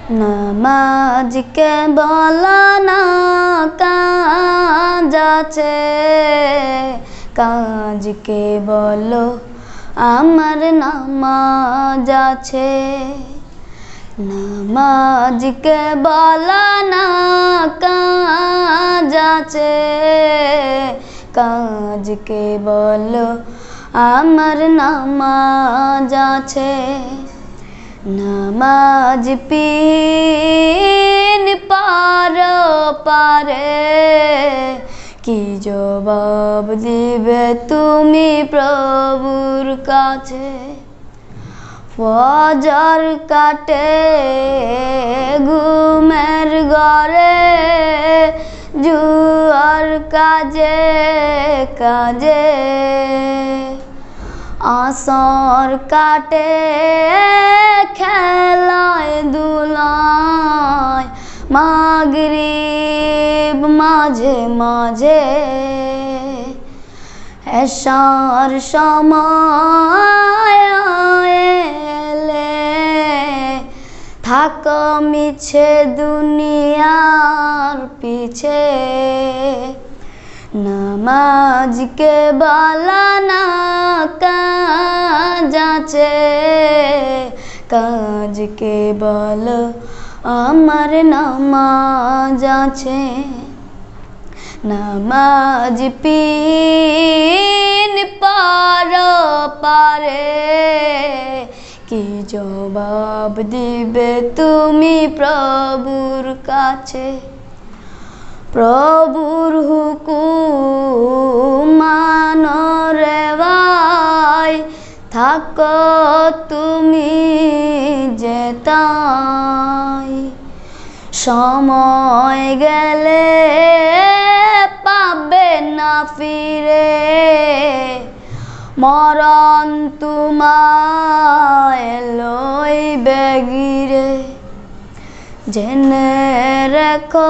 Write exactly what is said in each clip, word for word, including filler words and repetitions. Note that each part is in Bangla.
নামাজ কে বলো না কাজ আছে, কাজকে বলো আমার নামাজ আছে। নামাজকে বলো না কাজ আছে, কাজকে বলো আমার নামাজ আছে। নামাজ পিন পার পারে কি জবাব দিবে তুমি প্রভুর কাছে। ফজর কাটে ঘুমের ঘরে জুয়ার কাজে কাজে, আসর কাটে খেলায় দুলায় মাগরিব মাঝে মাঝে। এশার সময় এলে থাক মিছে দুনিয়ার পিছে। নামাজকে বলো না কাজ আছে, কাজকে বলো আমার নামাজ আছে। নামাজ পিন পার পারে কি জবাব দিবে তুমি প্রভুর কাছে। প্রভুর হুকুম মানো রে ভাই, থাকো তুমি যেতাই। সময় গেলে পাবে না ফিরে, মরণ তোমায় লইবে ঘিরে। জেনে রেখো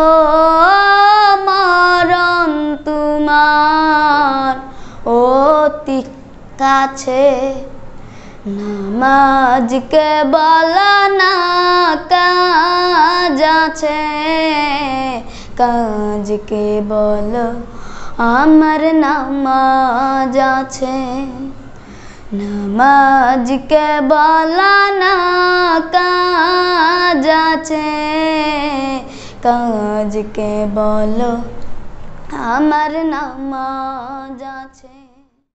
মরণ তোমার অতি কাছে। নামাজকে বলো না কাজ আছে, কাজকে বলো আমার নামাজ আছে। নামাজকে বলো না কাজ আছে, কাজকে বলো আমার নামাজ আছে।